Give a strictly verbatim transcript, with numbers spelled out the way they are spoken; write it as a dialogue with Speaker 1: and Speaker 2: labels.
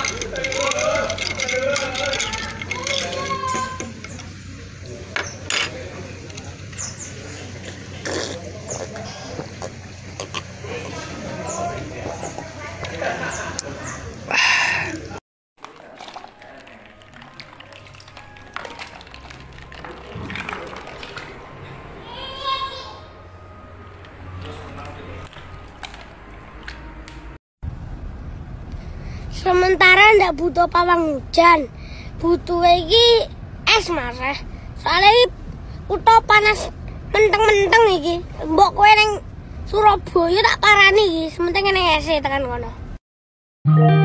Speaker 1: Sementara ndak butuh pawang hujan, butuh iki es mas. Soalnya iki udah panas menteng-menteng iki. Mbok kowe ning Surabaya tak parani iki, sementing ning es tekan kono.